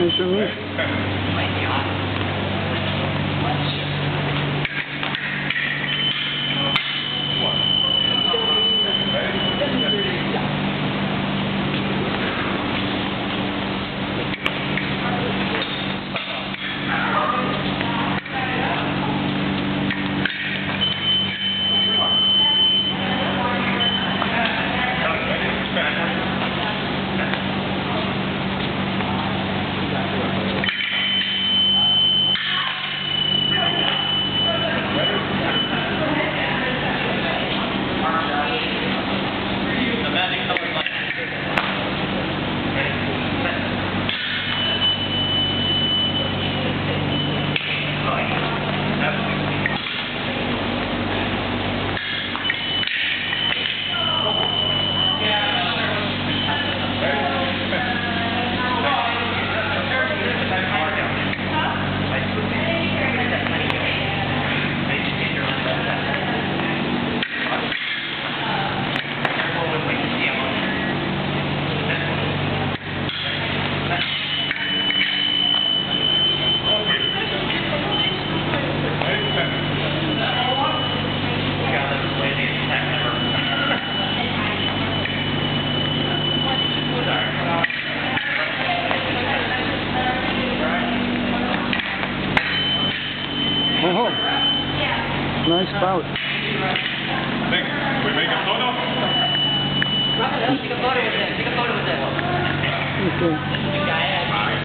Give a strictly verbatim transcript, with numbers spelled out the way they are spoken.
Nice to meet. Oh, nice bout. Nick, we make a photo? Rafael, take a photo with it. Take a photo with it. Okay.